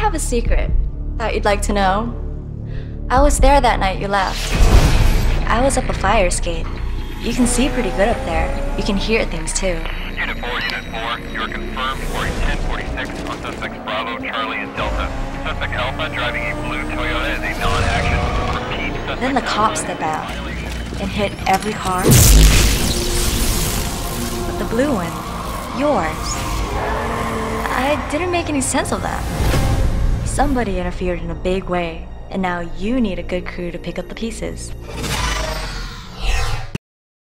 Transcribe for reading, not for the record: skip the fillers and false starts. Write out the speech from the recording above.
have a secret. Thought you'd like to know? I was there that night you left. I was up a fire escape. You can see pretty good up there. You can hear things too. Unit 4, you are confirmed for a 1046 on suspects Bravo, Charlie, and Delta. Suspect Alpha driving a blue Toyota is a non-action. Repeat, suspect Then the cops Alpha step out and hit every car. But the blue one, yours. I didn't make any sense of that. Somebody interfered in a big way, and now you need a good crew to pick up the pieces.